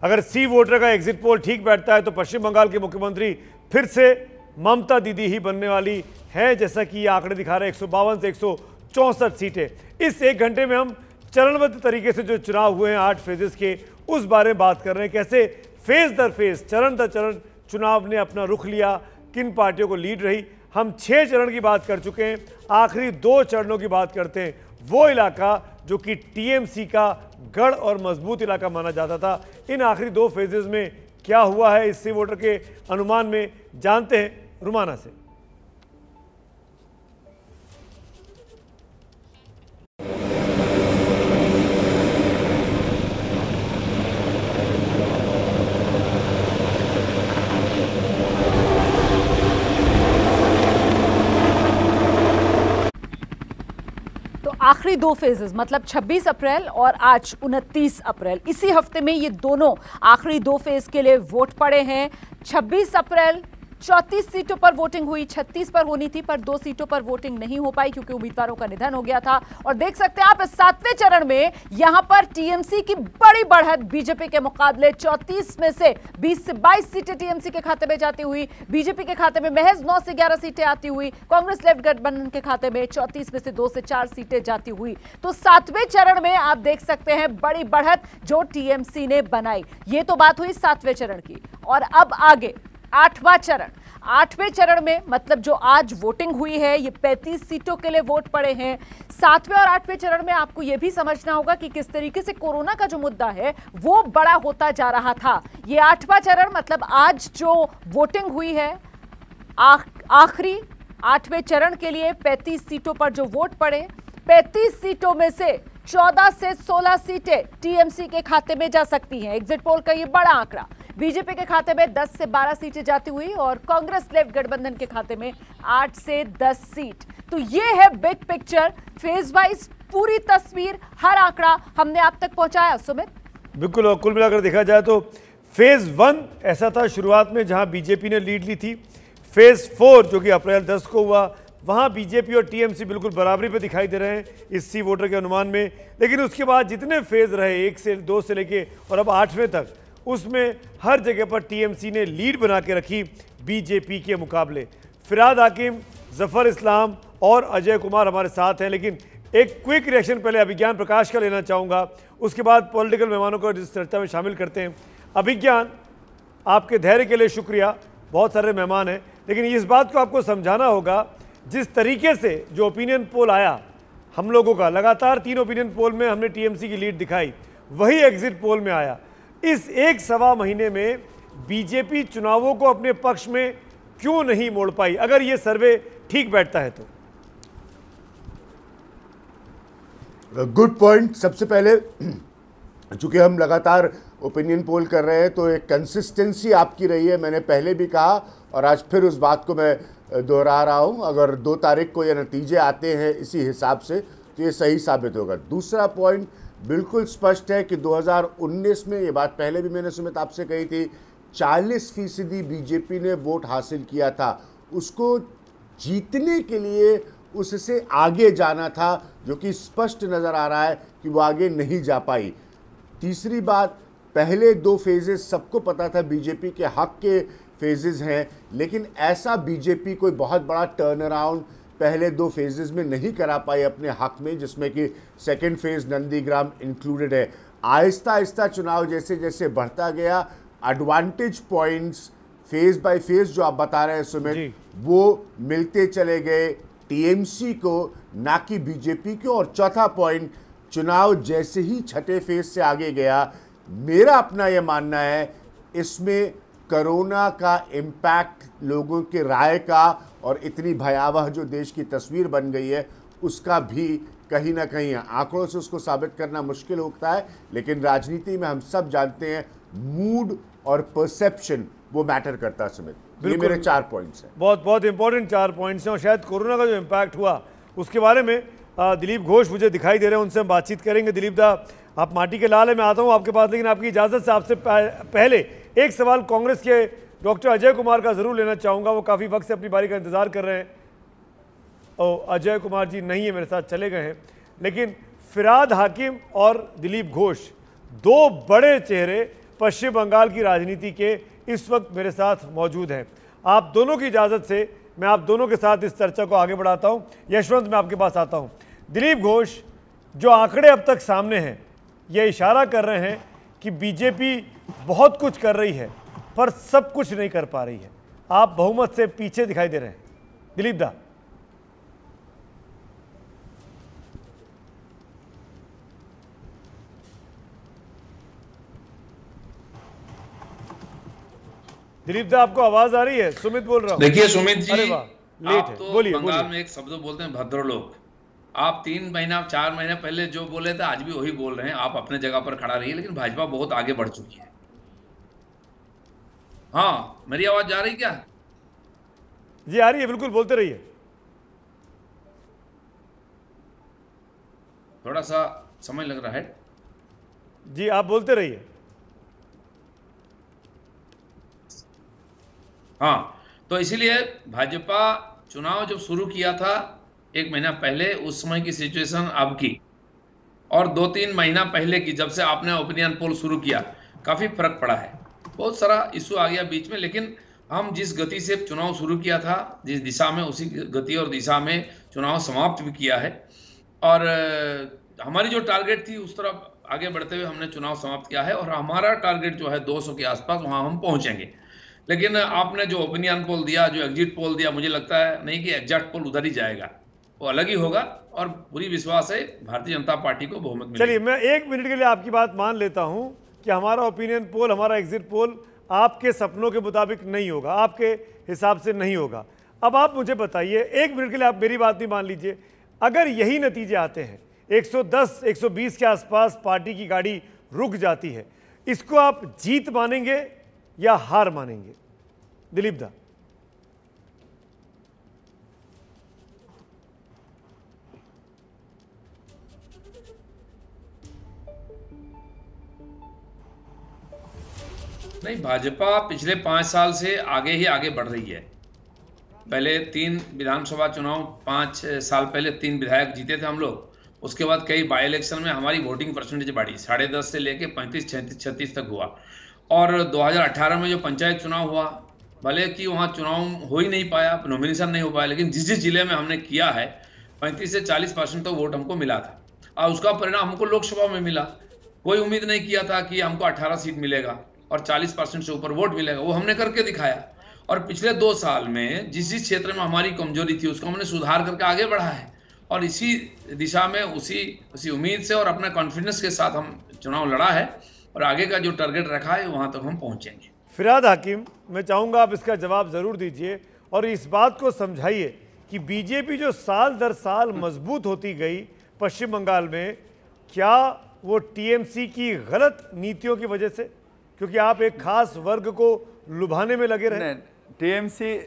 अगर सी वोटर का exit poll ठीक बैठता है तो पश्चिम बंगाल के मुख्यमंत्री फिर से ममता दीदी ही बनने वाली है, जैसा कि ये आंकड़े दिखा रहे हैं। 152 से 164 सीटें। इस एक घंटे में हम चरणबद्ध तरीके से जो चुनाव हुए हैं 8 फेजेस के, उस बारे में बात कर रहे हैं। कैसे फेज दर फेज, चरण दर चरण चुनाव ने अपना रुख लिया, किन पार्टियों को लीड रही। हम 6 चरण की बात कर चुके हैं, आखिरी 2 चरणों की बात करते हैं। वो इलाका जो कि टीएमसी का गढ़ और मजबूत इलाका माना जाता था, इन आखिरी 2 फेजेस में क्या हुआ है इससे वोटर के अनुमान में, जानते हैं रुमाना से। आखिरी 2 फेजेस मतलब 26 अप्रैल और आज 29 अप्रैल, इसी हफ्ते में ये दोनों आखिरी 2 फेज के लिए वोट पड़े हैं। 26 अप्रैल 34 सीटों पर वोटिंग हुई, 36 पर होनी थी, पर 2 सीटों पर वोटिंग नहीं हो पाई क्योंकि उम्मीदवारों का निधन हो गया था। और देख सकते हैं आप इस 7वें चरण में यहां पर टीएमसी की बड़ी बढ़त बीजेपी के मुकाबले। 34 में से 20 से 22 सीटें टीएमसी के खाते में जाती हुई, बीजेपी के खाते में महज 9 से 11 सीटें आती हुई, कांग्रेस लेफ्ट गठबंधन के खाते में 34 में से 2 से 4 सीटें जाती हुई। तो 7वें चरण में आप देख सकते हैं बड़ी बढ़त जो टीएमसी ने बनाई। ये तो बात हुई 7वें चरण की। और अब आगे 8वां चरण। 8वें चरण में मतलब जो आज वोटिंग हुई है, ये 35 सीटों के लिए वोट पड़े हैं। 7वें और 8वें चरण में आपको यह भी समझना होगा कि किस तरीके से कोरोना का जो मुद्दा है वो बड़ा होता जा रहा था। ये 8वां चरण मतलब आज जो वोटिंग हुई है, आखिरी 8वें चरण के लिए 35 सीटों पर जो वोट पड़े, 35 सीटों में से 14 से 16 सीटें टीएमसी के खाते में जा सकती हैं। एग्जिट पोल का ये बड़ा आंकड़ा। बीजेपी के खाते में 10 से 12 सीटें जाती हुई और कांग्रेस लेफ्ट गठबंधन के खाते में 8 से 10 सीट। तो ये है बिग पिक्चर, फेज वाइज पूरी तस्वीर, हर आंकड़ा हमने आप तक पहुंचाया। सुमित, बिल्कुल। और कुल मिलाकर देखा जाए तो फेज 1 ऐसा था शुरुआत में जहां बीजेपी ने लीड ली थी। फेज 4 जो कि अप्रैल 10 को हुआ, वहां बीजेपी और टीएमसी बिल्कुल बराबरी पे दिखाई दे रहे हैं इस सी वोटर के अनुमान में। लेकिन उसके बाद जितने फेज रहे 1 से 2 से लेके और अब 8वें तक, उसमें हर जगह पर टीएमसी ने लीड बना के रखी बीजेपी के मुकाबले। फिराद हाकिम, जफर इस्लाम और अजय कुमार हमारे साथ हैं, लेकिन एक क्विक रिएक्शन पहले अभिज्ञान प्रकाश का लेना चाहूँगा, उसके बाद पॉलिटिकल मेहमानों को इस चर्चा में शामिल करते हैं। अभिज्ञान, आपके धैर्य के लिए शुक्रिया। बहुत सारे मेहमान हैं, लेकिन इस बात को आपको समझाना होगा, जिस तरीके से जो ओपिनियन पोल आया हम लोगों का, लगातार 3 ओपिनियन पोल में हमने टीएमसी की लीड दिखाई, वही एग्जिट पोल में आया। इस 1-1.25 महीने में बीजेपी चुनावों को अपने पक्ष में क्यों नहीं मोड़ पाई, अगर ये सर्वे ठीक बैठता है तो? Good point. सबसे पहले चूंकि हम लगातार ओपिनियन पोल कर रहे हैं तो एक कंसिस्टेंसी आपकी रही है, मैंने पहले भी कहा और आज फिर उस बात को मैं दोहरा रहा हूं। अगर 2 तारीख को ये नतीजे आते हैं इसी हिसाब से तो ये सही साबित होगा। दूसरा पॉइंट बिल्कुल स्पष्ट है कि 2019 में, ये बात पहले भी मैंने सुमित आपसे कही थी, 40% बीजेपी ने वोट हासिल किया था। उसको जीतने के लिए उससे आगे जाना था, जो कि स्पष्ट नज़र आ रहा है कि वो आगे नहीं जा पाई। तीसरी बात, पहले 2 फेजेस सबको पता था बीजेपी के हक के फेजेस हैं, लेकिन ऐसा बीजेपी कोई बहुत बड़ा टर्न अराउंड पहले 2 फेजेस में नहीं करा पाई अपने हक में, जिसमें कि सेकंड फेज नंदीग्राम इंक्लूडेड है। आहिस्ता आहिस्ता चुनाव जैसे जैसे बढ़ता गया, advantage points phase by phase जो आप बता रहे हैं सुमित, वो मिलते चले गए टीएमसी को, ना कि बीजेपी को। और चौथा पॉइंट, चुनाव जैसे ही छठे फेज से आगे गया, मेरा अपना यह मानना है इसमें कोरोना का इम्पैक्ट, लोगों के राय का और इतनी भयावह जो देश की तस्वीर बन गई है उसका भी कहीं ना कहीं आंकड़ों से उसको साबित करना मुश्किल होता है, लेकिन राजनीति में हम सब जानते हैं मूड और परसेप्शन वो मैटर करता है सुमित। ये मेरे 4 पॉइंट्स हैं, बहुत बहुत इंपॉर्टेंट 4 पॉइंट्स हैं। और शायद कोरोना का जो इम्पैक्ट हुआ उसके बारे में दिलीप घोष मुझे दिखाई दे रहे हैं, उनसे हम बातचीत करेंगे। दिलीप दा, आप माटी के लाल है, मैं आता हूँ आपके पास, लेकिन आपकी इजाज़त से आपसे पहले एक सवाल कांग्रेस के डॉक्टर अजय कुमार का ज़रूर लेना चाहूँगा। वो काफ़ी वक्त से अपनी बारी का इंतज़ार कर रहे हैं। अजय कुमार जी नहीं है मेरे साथ, चले गए हैं। लेकिन फिराद हाकिम और दिलीप घोष 2 बड़े चेहरे पश्चिम बंगाल की राजनीति के इस वक्त मेरे साथ मौजूद हैं। आप दोनों की इजाज़त से मैं आप दोनों के साथ इस चर्चा को आगे बढ़ाता हूं। यशवंत, मैं आपके पास आता हूं। दिलीप घोष, जो आंकड़े अब तक सामने हैं ये इशारा कर रहे हैं कि बीजेपी बहुत कुछ कर रही है पर सब कुछ नहीं कर पा रही है। आप बहुमत से पीछे दिखाई दे रहे हैं। दिलीप दा। दिलीप दा, आपको आवाज आ रही है? सुमित बोल रहा हूं। देखिए सुमित जी, अरे वाह, लेट आप है। तो बोलिए बंगाल बोलिए। में एक शब्द बोलते हैं भद्रलोक। आप 3 महीना 4 महीने पहले जो बोले थे आज भी वही बोल रहे हैं। आप अपने जगह पर खड़ा रहिए, लेकिन भाजपा बहुत आगे बढ़ चुकी है। हाँ, मेरी आवाज जा रही क्या? जी आ रही है, बिल्कुल, बोलते रहिए। थोड़ा सा समय लग रहा है। जी आप बोलते रहिए। हाँ, तो इसीलिए भाजपा चुनाव जब शुरू किया था 1 महीना पहले, उस समय की सिचुएशन अब की और 2-3 महीना पहले की, जब से आपने ओपिनियन पोल शुरू किया, काफी फर्क पड़ा है। बहुत सारा इशू आ गया बीच में, लेकिन हम जिस गति से चुनाव शुरू किया था, जिस दिशा में, उसी गति और दिशा में चुनाव समाप्त भी किया है। और हमारी जो टारगेट थी उस तरफ आगे बढ़ते हुए हमने चुनाव समाप्त किया है और हमारा टारगेट जो है 200 के आसपास, वहां हम पहुंचेंगे। लेकिन आपने जो ओपिनियन पोल दिया, जो एग्जिट पोल दिया, मुझे लगता है नहीं कि एग्जैक्ट पोल उधर ही जाएगा, वो अलग ही होगा और पूरी विश्वास है भारतीय जनता पार्टी को बहुमत मिलेगा। चलिए, मैं 1 मिनट के लिए आपकी बात मान लेता हूं कि हमारा ओपिनियन पोल, हमारा एग्जिट पोल आपके सपनों के मुताबिक नहीं होगा, आपके हिसाब से नहीं होगा। अब आप मुझे बताइए, 1 मिनट के लिए आप मेरी बात नहीं मान लीजिए, अगर यही नतीजे आते हैं, 110 120 के आसपास पार्टी की गाड़ी रुक जाती है, इसको आप जीत मानेंगे या हार मानेंगे? दिलीप दा। नहीं, भाजपा पिछले 5 साल से आगे ही आगे बढ़ रही है। पहले 3 विधानसभा चुनाव, 5 साल पहले 3 विधायक जीते थे हम लोग। उसके बाद कई बाई इलेक्शन में हमारी वोटिंग परसेंटेज बढ़ी, 10.5 से लेके 35 36 तक हुआ। और 2018 में जो पंचायत चुनाव हुआ, भले कि वहाँ चुनाव हो ही नहीं पाया, नॉमिनेशन नहीं हो पाया, लेकिन जिस जिस जिले में हमने किया है 35 से 40% तक वोट हमको मिला था और उसका परिणाम हमको लोकसभा में मिला। कोई उम्मीद नहीं किया था कि हमको 18 सीट मिलेगा और 40% से ऊपर वोट मिलेगा, वो हमने करके दिखाया। और पिछले 2 साल में जिस जिस क्षेत्र में हमारी कमजोरी थी उसको हमने सुधार करके आगे बढ़ा है और इसी दिशा में, उसी उम्मीद से और अपने कॉन्फिडेंस के साथ हम चुनाव लड़ा है और आगे का जो टारगेट रखा है वहां तक हम पहुंचेंगे। फिराद हाकिम, मैं चाहूंगा आप इसका जवाब जरूर दीजिए और इस बात को समझाइए कि बीजेपी जो साल दर साल मजबूत होती गई पश्चिम बंगाल में, क्या वो टीएमसी की गलत नीतियों की वजह से? क्योंकि आप एक खास वर्ग को लुभाने में लगे रहे। टीएमसी,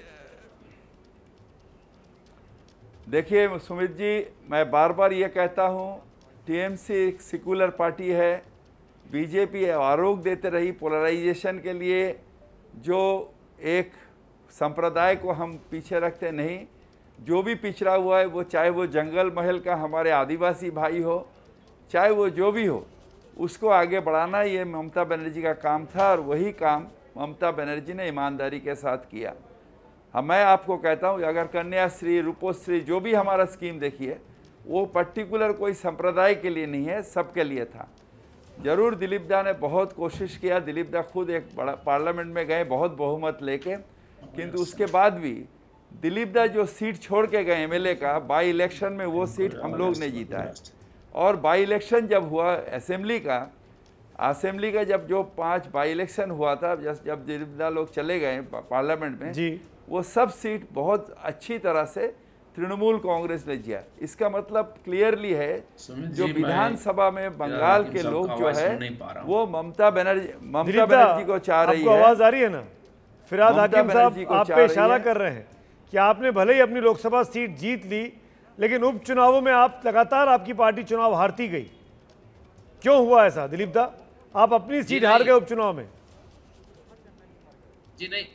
देखिए सुमित जी, मैं बार बार ये कहता हूँ, टीएमसी एक सेकुलर पार्टी है। बीजेपी आरोप देते रही पोलराइजेशन के लिए, जो एक संप्रदाय को हम पीछे रखते नहीं। जो भी पिछड़ा हुआ है, वो चाहे वो जंगल महल का हमारे आदिवासी भाई हो, चाहे वो जो भी हो, उसको आगे बढ़ाना ये ममता बनर्जी का काम था और वही काम ममता बनर्जी ने ईमानदारी के साथ किया। मैं आपको कहता हूँ, अगर कन्याश्री, रूपोश्री, जो भी हमारा स्कीम देखिए, वो पर्टिकुलर कोई संप्रदाय के लिए नहीं है, सबके लिए था। जरूर दिलीप दा ने बहुत कोशिश किया, दिलीप दा खुद एक बड़ा पार्लियामेंट में गए बहुत बहुमत लेके, किंतु उसके बाद भी दिलीप दा जो सीट छोड़ के गए एमएलए का बाई इलेक्शन में, वो सीट हम लोग ने जीता है। और बाई इलेक्शन जब हुआ असेंबली का जब जो 5 बाई इलेक्शन हुआ था, जब दिलीप दा लोग चले गए पार्लियामेंट में जी, वो सब सीट बहुत अच्छी तरह से तृणमूल कांग्रेस ने जिया। इसका मतलब क्लियरली है, जो विधानसभा में बंगाल के लोग जो है वो ममता बनर्जी को चाह रही है। आवाज आ रही है ना? फिराद हाकिम साहब, आप पे इशारा कर रहे हैं कि आपने भले ही अपनी लोकसभा सीट जीत ली, लेकिन उपचुनावों में आप लगातार, आपकी पार्टी चुनाव हारती गई। क्यों हुआ ऐसा दिलीप दा? आप अपनी सीट हार गए उपचुनाव में। जी नहीं,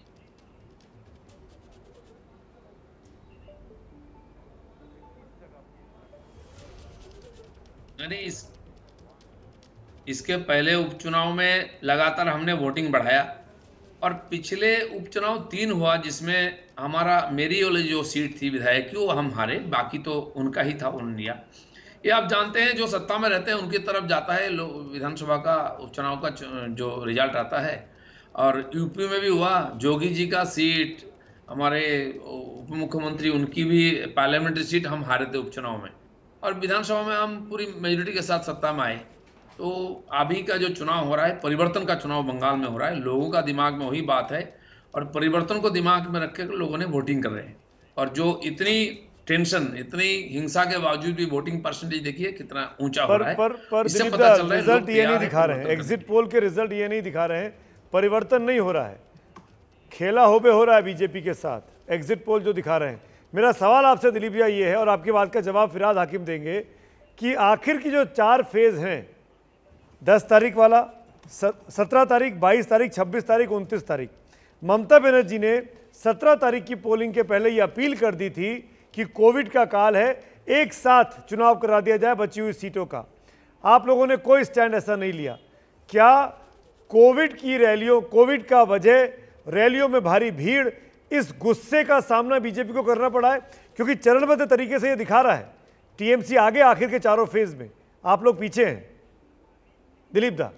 इसके पहले उपचुनाव में लगातार हमने वोटिंग बढ़ाया और पिछले उपचुनाव 3 हुआ जिसमें हमारा मेरी वाली जो सीट थी विधायक की वो हम हारे, बाकी तो उनका ही था, उन्होंने लिया। ये आप जानते हैं जो सत्ता में रहते हैं उनकी तरफ जाता है विधानसभा का उपचुनाव का जो रिजल्ट आता है। और यूपी में भी हुआ, जोगी जी का सीट, हमारे उप मुख्यमंत्री उनकी भी पार्लियामेंट्री सीट हम हारे थे उपचुनाव में, और विधानसभा में हम पूरी मेजोरिटी के साथ सत्ता में आए। तो अभी का जो चुनाव हो रहा है, परिवर्तन का चुनाव बंगाल में हो रहा है, लोगों का दिमाग में वही बात है और परिवर्तन को दिमाग में रख के लोगों ने वोटिंग कर रहे हैं। और जो इतनी टेंशन, इतनी हिंसा के बावजूद भी वोटिंग परसेंटेज देखिए कितना ऊंचा हो रहा है। पर इससे दिलीप पता दा, चल रहा है रिजल्ट लोग ये तैयार नहीं हैं दिखा रहे हैं, परिवर्तन एग्जिट पोल के रिजल्ट ये नहीं दिखा रहे हैं, परिवर्तन नहीं हो रहा है, खेला होबे हो रहा है बीजेपी के साथ, एग्जिट पोल जो दिखा रहे हैं। मेरा सवाल आपसे दिलीप भैया ये है, और आपकी बात का जवाब फिराद हाकिम देंगे, कि आखिर की जो 4 फेज हैं, 10 तारीख वाला, 17 तारीख, 22 तारीख, 26 तारीख, 29 तारीख, ममता बनर्जी ने 17 तारीख की पोलिंग के पहले ये अपील कर दी थी कि कोविड का काल है, एक साथ चुनाव करा दिया जाए बची हुई सीटों का। आप लोगों ने कोई स्टैंड ऐसा नहीं लिया। क्या कोविड की रैलियों, कोविड का वजह रैलियों में भारी भीड़, इस गुस्से का सामना बीजेपी को करना पड़ा है? क्योंकि चरणबद्ध तरीके से ये दिखा रहा है टीएमसी आगे आखिर के 4 फेज में, आप लोग पीछे हैं। दिलीप दा,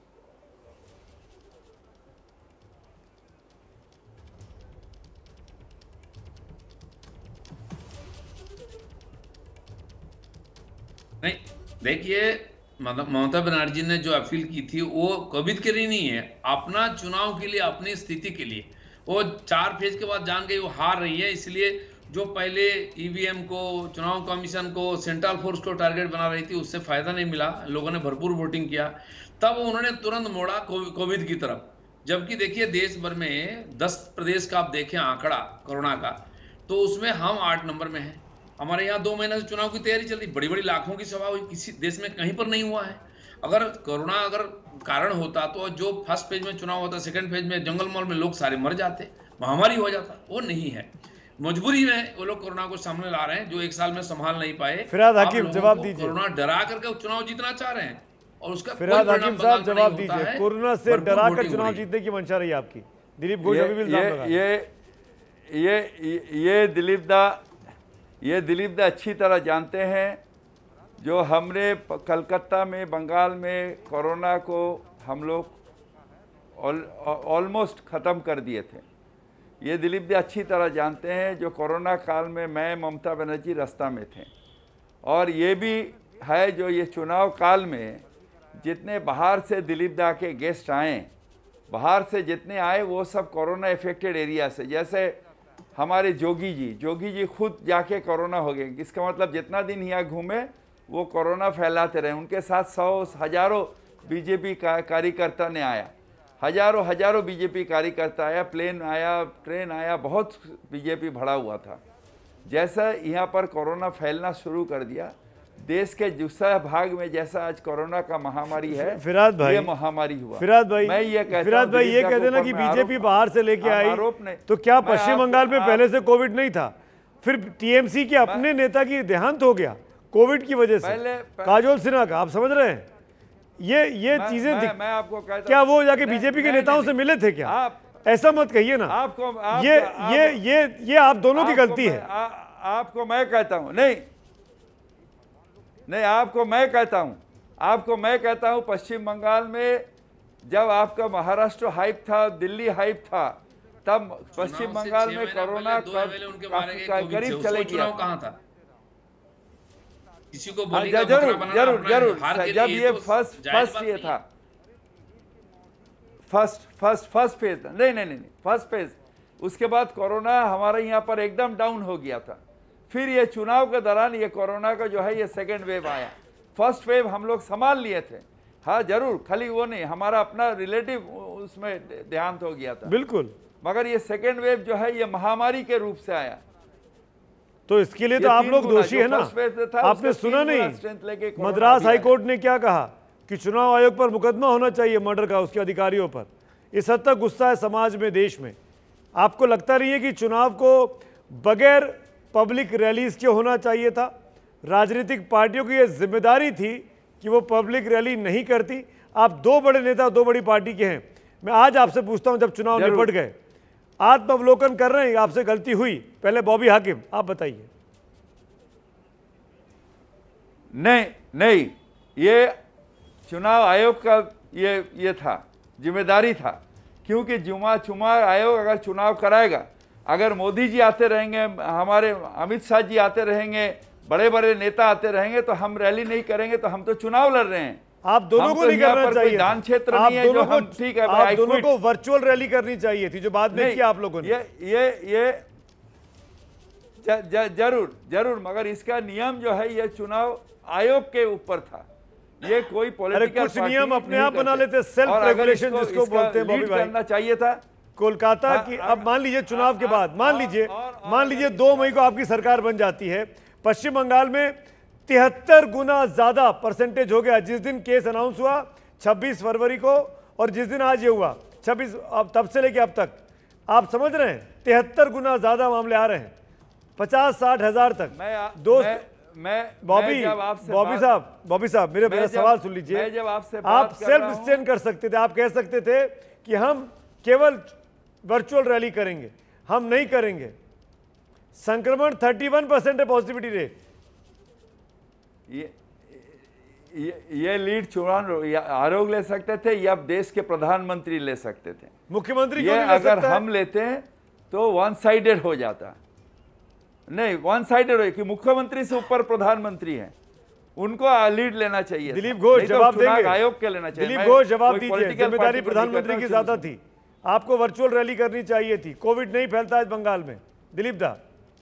नहीं, देखिए ममता बनर्जी ने जो अपील की थी वो कोविड के लिए नहीं है, अपना चुनाव के लिए, अपनी स्थिति के लिए। वो 4 फेज के बाद जान गई वो हार रही है, इसलिए जो पहले ईवीएम को, चुनाव कमीशन को, सेंट्रल फोर्स को टारगेट बना रही थी, उससे फायदा नहीं मिला, लोगों ने भरपूर वोटिंग किया, तब उन्होंने तुरंत मोड़ा कोविड की तरफ। जबकि देखिए देश भर में 10 प्रदेश का आप देखें आंकड़ा कोरोना का, तो उसमें हम 8 नंबर में हैं। हमारे यहाँ 2 महीने से चुनाव की तैयारी चल रही, बड़ी बड़ी लाखों की सभा हुई, किसी देश में कहीं पर नहीं हुआ है। अगर कोरोना अगर कारण होता तो जो फर्स्ट फेज में चुनाव होता, सेकंड फेज में जंगल मॉल में लोग सारे मर जाते, महामारी हो जाता, वो नहीं है। मजबूरी में वो लोग कोरोना को सामने ला रहे हैं, जो 1 साल में संभाल नहीं पाए। फिराद हाकिम जवाब दीजिए। कोरोना डरा करके चुनाव जीतना चाह रहे हैं और उसका फिराद हाकिम साहब जवाब दीजिए। कोरोना से डरा कर चुनाव जीतने की मंशा रही है आपकी। दिलीप घोष अभी भी इल्जाम लगा। ये दिलीप दा अच्छी तरह जानते हैं, जो हमने कलकत्ता में, बंगाल में कोरोना को हम लोग ऑलमोस्ट ख़त्म कर दिए थे। ये दिलीप दा अच्छी तरह जानते हैं, जो कोरोना काल में मैं, ममता बनर्जी रास्ता में थे। और ये भी है जो ये चुनाव काल में जितने बाहर से दिलीप दा के गेस्ट आए, बाहर से जितने आए वो सब कोरोना इफेक्टेड एरिया से, जैसे हमारे जोगी जी खुद जाके कोरोना हो गए। इसका मतलब जितना दिन यहाँ घूमे वो कोरोना फैलाते रहे। उनके साथ 100 हज़ारों बीजेपी कार्यकर्ता ने आया, हज़ारों बीजेपी कार्यकर्ता आया, प्लेन आया, ट्रेन आया, बहुत बीजेपी भरा हुआ था। जैसा यहाँ पर कोरोना फैलना शुरू कर दिया, देश के दूसरे भाग में जैसा आज कोरोना का महामारी है, फिराद भाई, ये महामारी हुआ। फिराद भाई, मैं ये कहता फिराद भाई ये कहते ना कि बीजेपी बाहर से लेके आई, तो क्या पश्चिम बंगाल में पहले से कोविड नहीं था? फिर टीएमसी के अपने नेता की देहांत हो गया कोविड की वजह से, काजोल सिन्हा का, आप समझ रहे हैं? ये चीजें मैं आपको कहता, क्या वो जाके बीजेपी के नेताओं से मिले थे क्या? ऐसा मत कहिए ना, ये आप दोनों की गलती है। आपको मैं कहता हूं, नहीं आपको मैं कहता हूं, पश्चिम बंगाल में जब आपका महाराष्ट्र हाइप था, दिल्ली हाइप था, तब पश्चिम बंगाल में कोरोना करीब चले गया। कहां था? किसी को जरूर जब ये फर्स्ट ये था, फर्स्ट फेज, नहीं फर्स्ट फेज। उसके बाद कोरोना हमारे यहाँ पर एकदम डाउन हो गया था। फिर ये चुनाव के दौरान ये कोरोना का जो है ये सेकेंड वेव आया। फर्स्ट वेव हम लोग संभाल लिए थे, हाँ जरूर, खाली वो नहीं, हमारा अपना रिलेटिव उसमें देहांत हो गया था, बिल्कुल। मगर ये सेकेंड वेव जो है ये महामारी के रूप से आया। तो इसके लिए तो आप लोग दोषी है ना। आपने सुना नहीं मद्रास हाईकोर्ट ने क्या कहा कि चुनाव आयोग पर मुकदमा होना चाहिए मर्डर का, उसके अधिकारियों पर। इस हद तक गुस्सा है समाज में, देश में। आपको लगता नहीं है कि चुनाव को बगैर पब्लिक रैलीज के होना चाहिए था? राजनीतिक पार्टियों की यह जिम्मेदारी थी कि वो पब्लिक रैली नहीं करती। आप दो बड़े नेता, दो बड़ी पार्टी के हैं। मैं आज आपसे पूछता हूं, जब चुनाव निपट गए, आत्मावलोकन कर रहे हैं, आपसे गलती हुई? पहले बॉबी हाकिम आप बताइए। नहीं, ये चुनाव आयोग का ये था, जिम्मेदारी था, क्योंकि चुनाव आयोग अगर चुनाव कराएगा, अगर मोदी जी आते रहेंगे, हमारे अमित शाह जी आते रहेंगे, बड़े बड़े नेता आते रहेंगे, तो हम रैली नहीं करेंगे, तो हम तो चुनाव लड़ रहे हैं। आप दोनों को नहीं करना चाहिए, दान क्षेत्र नहीं है जो हम, ठीक है, आप दोनों को वर्चुअल रैली करनी चाहिए थी, जो बाद में किया आप लोगों ने। ये जरूर, मगर इसका नियम जो है ये चुनाव आयोग के ऊपर था, ये कोई पॉलिटिकल कुछ नियम अपने आप बना लेते, सेल्फ रेगुलेशन जिसको बोलते हैं बॉबी भाई, करना चाहिए था कोलकाता की। अब मान लीजिए चुनाव के बाद, मान लीजिए 2 मई को आपकी सरकार बन जाती है, पश्चिम बंगाल में 73 गुना ज्यादा परसेंटेज हो गया। जिस दिन केस अनाउंस हुआ 26 फरवरी को, और जिस दिन आज ये हुआ 26, अब तब से लेके अब तक आप समझ रहे हैं 73 गुना ज्यादा मामले आ रहे हैं, 50-60 हजार तक। बॉबी साहब मेरा सवाल सुन लीजिए। आप सेल्फ स्टैंड कर सकते थे, आप कह सकते थे कि हम केवल वर्चुअल रैली करेंगे, हम नहीं करेंगे। संक्रमण 31% है पॉजिटिविटी रेट। ये लीड चुनाव आरोप ले सकते थे या देश के प्रधानमंत्री ले सकते थे, मुख्यमंत्री ये अगर हम लेते हैं तो वन साइडेड हो जाता। नहीं, वन साइडेड हो कि मुख्यमंत्री से ऊपर प्रधानमंत्री हैं, उनको लीड लेना चाहिए। दिलीप घोष जवाब देंगे, आयोग के लेना चाहिए। दिलीप घोष जवाब दीजिए, जिम्मेदारी प्रधानमंत्री की ज्यादा थी, आपको वर्चुअल रैली करनी चाहिए थी। कोविड नहीं फैलता आज बंगाल में। दिलीप दा,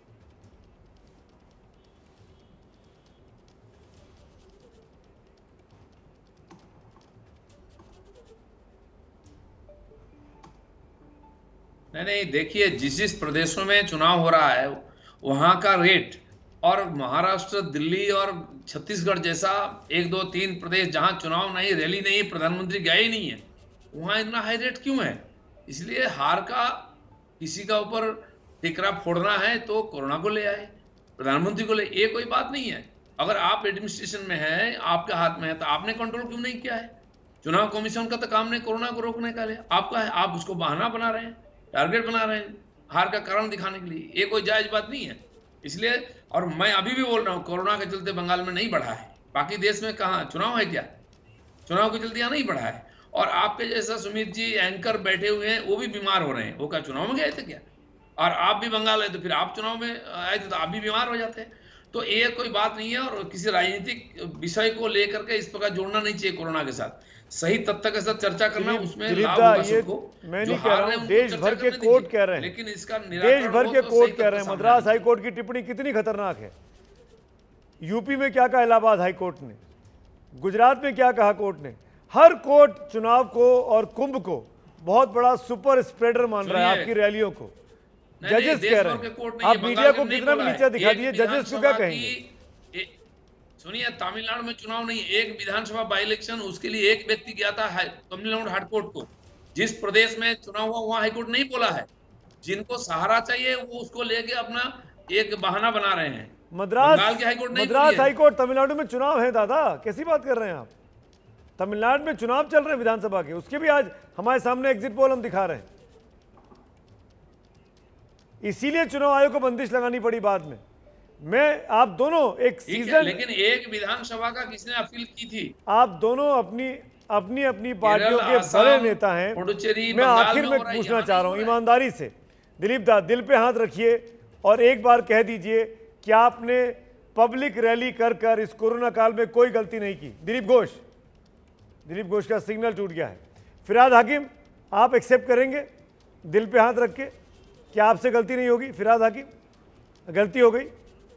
नहीं, देखिए, जिस प्रदेशों में चुनाव हो रहा है वहां का रेट, और महाराष्ट्र, दिल्ली और छत्तीसगढ़ जैसा 1, 2, 3 प्रदेश जहां चुनाव नहीं, रैली नहीं, प्रधानमंत्री गया ही नहीं है, वहां इतना हाई रेट क्यों है? इसलिए हार का किसी का ऊपर टिकरा फोड़ना है तो कोरोना को ले आए, प्रधानमंत्री को ले, ये कोई बात नहीं है। अगर आप एडमिनिस्ट्रेशन में है, आपके हाथ में है, तो आपने कंट्रोल क्यों नहीं किया है? चुनाव कमीशन का तो काम नहीं कोरोना को रोकने का है, आपका है। आप उसको बहाना बना रहे हैं, टारगेट बना रहे हैं, हार का कारण दिखाने के लिए। ये कोई जायज बात नहीं है। इसलिए, और मैं अभी भी बोल रहा हूँ, कोरोना के चलते बंगाल में नहीं बढ़ा है, बाकी देश में कहाँ चुनाव है क्या? चुनाव के चलते यहाँ नहीं बढ़ा है। और आपके जैसा सुमित जी एंकर बैठे हुए हैं, वो भी बीमार हो रहे हैं, वो क्या चुनाव में गए थे क्या? और आप भी बंगाल आए तो फिर आप चुनाव में आए थे तो आप भी बीमार हो जाते हैं। तो ये कोई बात नहीं है, और किसी राजनीतिक विषय को लेकर के इस प्रकार जोड़ना नहीं चाहिए कोरोना के साथ। सही तथ्य के साथ चर्चा करना, उसमें लाभ होगा सबको। मैं नहीं कह रहा हूं, देश भर के कोर्ट कह रहे हैं, लेकिन इसका देश भर के कोर्ट कह रहे हैं। मद्रास हाई कोर्ट की टिप्पणी कितनी खतरनाक है। यूपी में क्या कहा इलाहाबाद हाई कोर्ट ने, गुजरात में क्या कहा कोर्ट ने। हर कोर्ट चुनाव को और कुंभ को बहुत बड़ा सुपर स्प्रेडर मान रहा है, आपकी रैलियों को। जजेस कह रहे हैं, आप मीडिया को कितना भी नीचे दिखा दिए, जजेस को क्या कहेंगे? सुनिए, तमिलनाडु में चुनाव नहीं, एक विधानसभा बाई इलेक्शन, उसके लिए एक व्यक्ति गया था तमिलनाडु हाईकोर्ट को। जिस प्रदेश में चुनाव हुआ वहां हाईकोर्ट नहीं बोला है। जिनको सहारा चाहिए वो उसको लेके अपना एक बहाना बना रहे हैं। मद्रास हाईकोर्ट तमिलनाडु में चुनाव है दादा, कैसी बात कर रहे हैं आप? तमिलनाडु में चुनाव चल रहे हैं विधानसभा के, उसके भी आज हमारे सामने एग्जिट पोल हम दिखा रहे हैं। इसीलिए चुनाव आयोग को बंदिश लगानी पड़ी बाद में। मैं आप दोनों एक सीजन, लेकिन एक विधानसभा का किसने अपील की थी? आप दोनों अपनी पार्टियों के बड़े नेता हैं। मैं आखिर में पूछना चाह रहा हूं ईमानदारी से, दिलीप दा, दिल पे हाथ रखिए और एक बार कह दीजिए कि आपने पब्लिक रैली कर इस कोरोना काल में कोई गलती नहीं की। दिलीप घोष का सिग्नल टूट गया है। फिराद हाकिम, आप एक्सेप्ट करेंगे दिल पे हाथ रख के कि आपसे गलती नहीं होगी? फिराद हाकिम, गलती हो गई?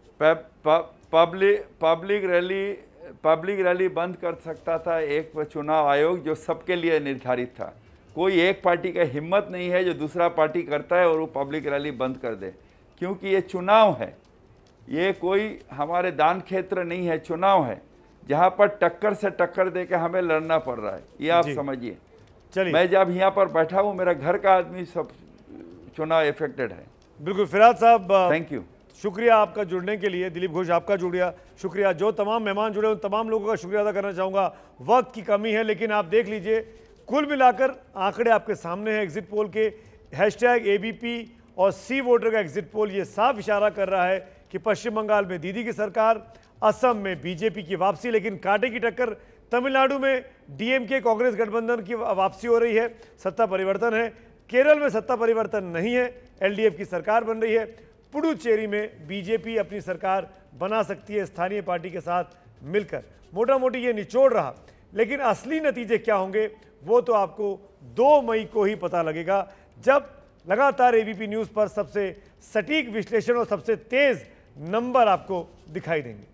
पब्लिक रैली बंद कर सकता था एक चुनाव आयोग, जो सबके लिए निर्धारित था। कोई एक पार्टी का हिम्मत नहीं है जो दूसरा पार्टी करता है और वो पब्लिक रैली बंद कर दे, क्योंकि ये चुनाव है, ये कोई हमारे दान क्षेत्र नहीं है, चुनाव है जहाँ पर टक्कर से टक्कर दे के हमें लड़ना पड़ रहा है, ये आप समझिए। चलिए, मैं जब यहाँ पर बैठा हूँ, मेरा घर का आदमी सब चुनाव इफेक्टेड है। बिल्कुल। फिराद साहब, थैंक यू। शुक्रिया आपका जुड़ने के लिए। दिलीप घोष आपका शुक्रिया। जो तमाम मेहमान जुड़े उन तमाम लोगों का शुक्रिया अदा करना चाहूँगा। वक्त की कमी है, लेकिन आप देख लीजिए, कुल मिलाकर आंकड़े आपके सामने हैं एग्जिट पोल के। #ABP और सी वोटर का एग्जिट पोल ये साफ इशारा कर रहा है कि पश्चिम बंगाल में दीदी की सरकार, असम में बीजेपी की वापसी, लेकिन कांटे की टक्कर तमिलनाडु में DMK कांग्रेस गठबंधन की वापसी हो रही है, सत्ता परिवर्तन है। केरल में सत्ता परिवर्तन नहीं है, LDF की सरकार बन रही है। पुडुचेरी में बीजेपी अपनी सरकार बना सकती है स्थानीय पार्टी के साथ मिलकर। मोटा मोटी ये निचोड़ रहा, लेकिन असली नतीजे क्या होंगे वो तो आपको 2 मई को ही पता लगेगा, जब लगातार ABP न्यूज़ पर सबसे सटीक विश्लेषण और सबसे तेज नंबर आपको दिखाई देंगे।